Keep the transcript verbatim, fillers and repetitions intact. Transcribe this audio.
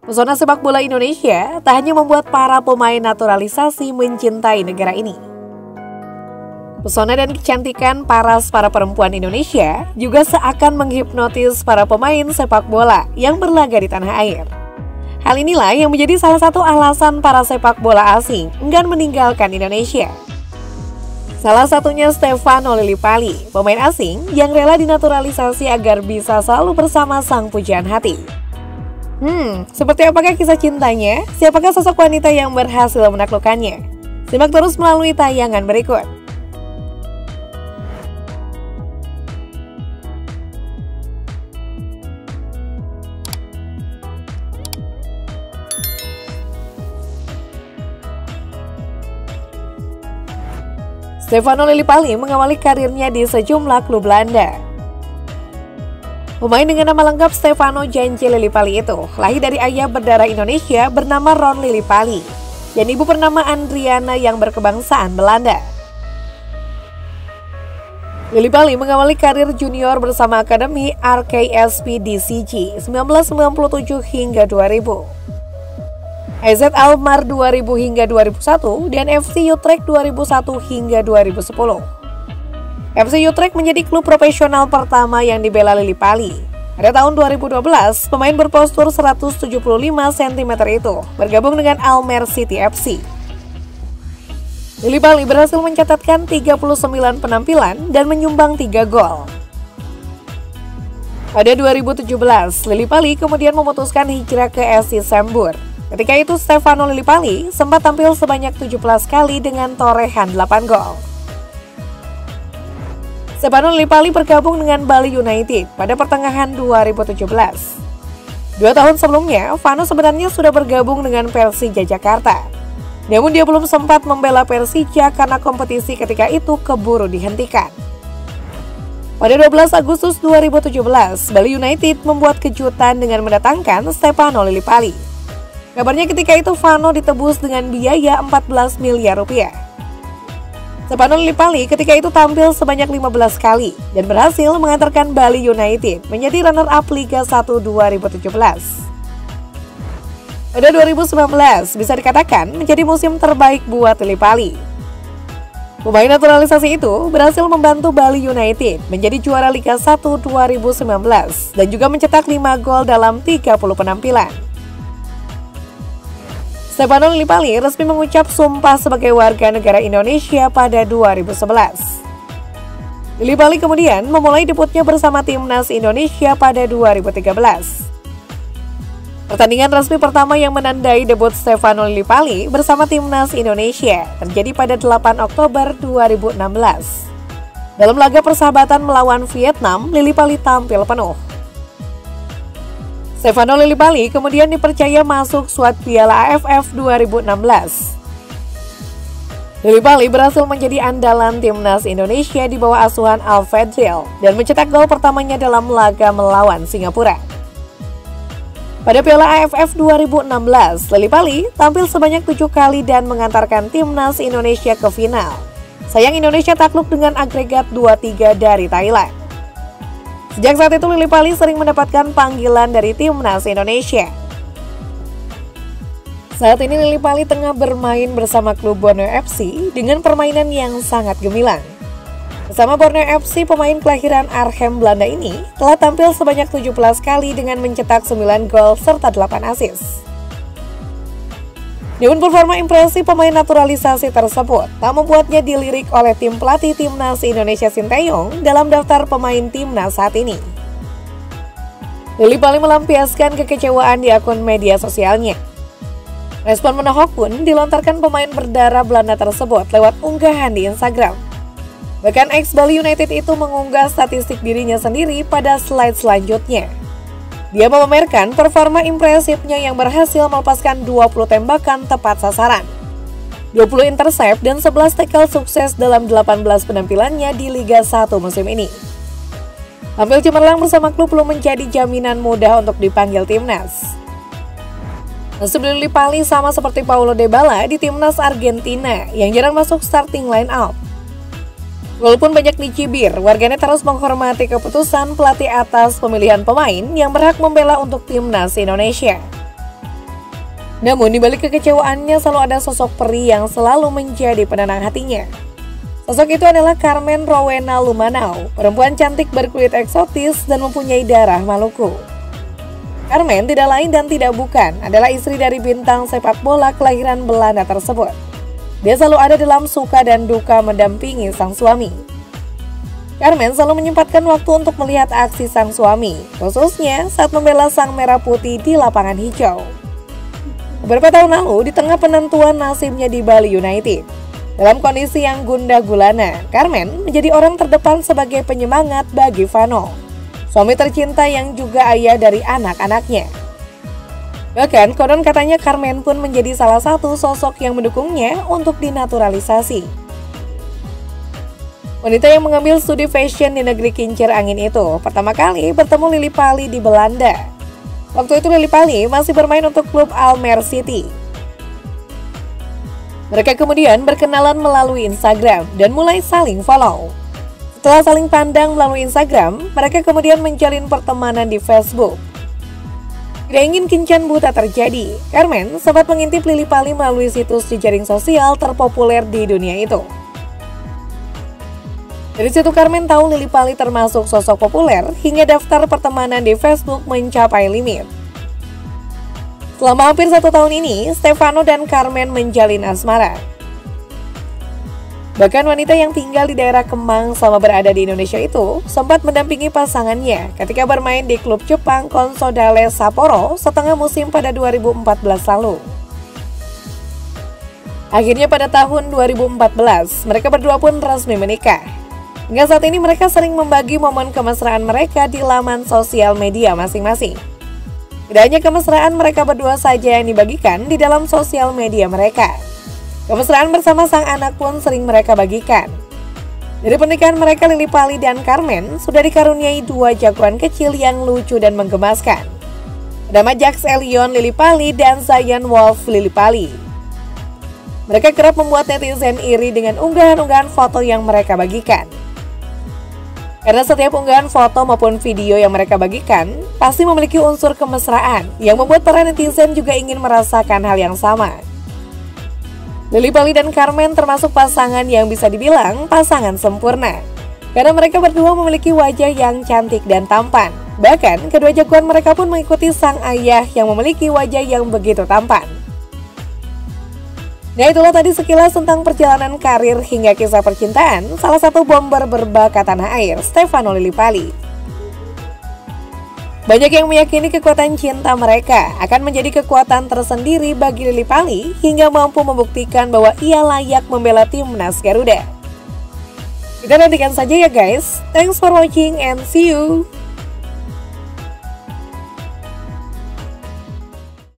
Pesona sepak bola Indonesia tak hanya membuat para pemain naturalisasi mencintai negara ini. Pesona dan kecantikan paras para perempuan Indonesia juga seakan menghipnotis para pemain sepak bola yang berlaga di tanah air. Hal inilah yang menjadi salah satu alasan para sepak bola asing enggan meninggalkan Indonesia. Salah satunya Stefano Lillipali, pemain asing yang rela dinaturalisasi agar bisa selalu bersama sang pujaan hati. Hmm, seperti apakah kisah cintanya? Siapakah sosok wanita yang berhasil menaklukkannya? Simak terus melalui tayangan berikut. Stefano Lillipali mengawali karirnya di sejumlah klub Belanda. Pemain dengan nama lengkap Stefano Janji Lillipali itu lahir dari ayah berdarah Indonesia bernama Ron Lillipali dan ibu bernama Andriana yang berkebangsaan Belanda. Lillipali mengawali karir junior bersama Akademi R K S P D C G seribu sembilan ratus sembilan puluh tujuh hingga dua ribu, A Z Alkmaar dua ribu hingga dua ribu satu, dan F C Utrecht dua ribu satu hingga dua ribu sepuluh. F C Utrecht menjadi klub profesional pertama yang dibela Lillipali. Pada tahun dua ribu dua belas, pemain berpostur seratus tujuh puluh lima sentimeter itu bergabung dengan Almere City F C. Lillipali berhasil mencatatkan tiga puluh sembilan penampilan dan menyumbang tiga gol. Pada dua ribu tujuh belas, Lillipali kemudian memutuskan hijrah ke S C Sembur. Ketika itu Stefano Lillipali sempat tampil sebanyak tujuh belas kali dengan torehan delapan gol. Stefano Lillipali bergabung dengan Bali United pada pertengahan dua ribu tujuh belas. Dua tahun sebelumnya, Vano sebenarnya sudah bergabung dengan Persija Jakarta. Namun dia belum sempat membela Persija karena kompetisi ketika itu keburu dihentikan. Pada dua belas Agustus dua ribu tujuh belas, Bali United membuat kejutan dengan mendatangkan Stefano Lillipali. Kabarnya ketika itu Vano ditebus dengan biaya empat belas miliar rupiah. Stefano Lillipali ketika itu tampil sebanyak lima belas kali dan berhasil mengantarkan Bali United menjadi runner-up Liga satu dua ribu tujuh belas. Pada dua ribu sembilan belas bisa dikatakan menjadi musim terbaik buat Lillipali. Pemain naturalisasi itu berhasil membantu Bali United menjadi juara Liga satu dua ribu sembilan belas dan juga mencetak lima gol dalam tiga puluh penampilan. Stefano Lillipali resmi mengucap sumpah sebagai warga negara Indonesia pada dua ribu sebelas. Lillipali kemudian memulai debutnya bersama timnas Indonesia pada dua ribu tiga belas. Pertandingan resmi pertama yang menandai debut Stefano Lillipali bersama timnas Indonesia terjadi pada delapan Oktober dua ribu enam belas. Dalam laga persahabatan melawan Vietnam, Lillipali tampil penuh. Stefano Lillipali kemudian dipercaya masuk skuad Piala A F F dua ribu enam belas. Lillipali berhasil menjadi andalan timnas Indonesia di bawah asuhan Alfedril dan mencetak gol pertamanya dalam laga melawan Singapura. Pada Piala A F F dua ribu enam belas, Lillipali tampil sebanyak tujuh kali dan mengantarkan timnas Indonesia ke final. Sayang Indonesia takluk dengan agregat dua tiga dari Thailand. Sejak saat itu Lillipali sering mendapatkan panggilan dari timnas Indonesia. Saat ini Lillipali tengah bermain bersama klub Borneo F C dengan permainan yang sangat gemilang. Bersama Borneo F C, pemain kelahiran Arnhem Belanda ini telah tampil sebanyak tujuh belas kali dengan mencetak sembilan gol serta delapan assist. Namun performa impresif pemain naturalisasi tersebut tak membuatnya dilirik oleh tim pelatih timnas Indonesia Sinteyong dalam daftar pemain timnas saat ini. Lillipali melampiaskan kekecewaan di akun media sosialnya. Respon menohok pun dilontarkan pemain berdarah Belanda tersebut lewat unggahan di Instagram. Bahkan ex Bali United itu mengunggah statistik dirinya sendiri pada slide selanjutnya. Dia memamerkan performa impresifnya yang berhasil melepaskan dua puluh tembakan tepat sasaran, dua puluh intercept dan sebelas tackle sukses dalam delapan belas penampilannya di Liga satu musim ini. Tampil cemerlang bersama klub belum menjadi jaminan mudah untuk dipanggil timnas. Sebelum Lillipali sama seperti Paulo Dybala di timnas Argentina yang jarang masuk starting line up. Walaupun banyak dicibir, warganet terus menghormati keputusan pelatih atas pemilihan pemain yang berhak membela untuk timnas Indonesia. Namun di balik kekecewaannya selalu ada sosok peri yang selalu menjadi penenang hatinya. Sosok itu adalah Carmen Rowena Lumanau, perempuan cantik berkulit eksotis dan mempunyai darah Maluku. Carmen tidak lain dan tidak bukan adalah istri dari bintang sepak bola kelahiran Belanda tersebut. Dia selalu ada dalam suka dan duka mendampingi sang suami. Carmen selalu menyempatkan waktu untuk melihat aksi sang suami, khususnya saat membela sang merah putih di lapangan hijau. Beberapa tahun lalu, di tengah penentuan nasibnya di Bali United, dalam kondisi yang gundah gulana, Carmen menjadi orang terdepan sebagai penyemangat bagi Vano, suami tercinta yang juga ayah dari anak-anaknya. Bahkan konon katanya Carmen pun menjadi salah satu sosok yang mendukungnya untuk dinaturalisasi. Wanita yang mengambil studi fashion di negeri kincir angin itu pertama kali bertemu Lily Pali di Belanda. Waktu itu Lily Pali masih bermain untuk klub Almere City. Mereka kemudian berkenalan melalui Instagram dan mulai saling follow. Setelah saling pandang melalui Instagram, mereka kemudian menjalin pertemanan di Facebook. Tidak ingin kencan buta terjadi, Carmen sempat mengintip Lily Pali melalui situs jejaring sosial terpopuler di dunia itu. Dari situ Carmen tahu Lily Pali termasuk sosok populer hingga daftar pertemanan di Facebook mencapai limit. Selama hampir satu tahun ini, Stefano dan Carmen menjalin asmara. Bahkan wanita yang tinggal di daerah Kemang selama berada di Indonesia itu sempat mendampingi pasangannya ketika bermain di klub Jepang Consadole Sapporo setengah musim pada dua ribu empat belas lalu. Akhirnya pada tahun dua ribu empat belas, mereka berdua pun resmi menikah. Hingga saat ini mereka sering membagi momen kemesraan mereka di laman sosial media masing-masing. Tidak hanya kemesraan mereka berdua saja yang dibagikan di dalam sosial media mereka. Kemesraan bersama sang anak pun sering mereka bagikan. Dari pernikahan mereka, Lily Pali dan Carmen sudah dikaruniai dua jagoan kecil yang lucu dan menggemaskan. Bernama Jax Elion Lily Pali dan Zion Wolf Lily Pali. Mereka kerap membuat netizen iri dengan unggahan-unggahan foto yang mereka bagikan. Karena setiap unggahan foto maupun video yang mereka bagikan pasti memiliki unsur kemesraan yang membuat para netizen juga ingin merasakan hal yang sama. Lily Pali dan Carmen termasuk pasangan yang bisa dibilang pasangan sempurna. Karena mereka berdua memiliki wajah yang cantik dan tampan. Bahkan kedua jagoan mereka pun mengikuti sang ayah yang memiliki wajah yang begitu tampan. Nah, itulah tadi sekilas tentang perjalanan karir hingga kisah percintaan salah satu bomber berbakat tanah air, Stefano Lily Pali. Banyak yang meyakini kekuatan cinta mereka akan menjadi kekuatan tersendiri bagi Lily Pali hingga mampu membuktikan bahwa ia layak membela timnas Garuda. Kita nantikan saja ya guys. Thanks for watching and see you.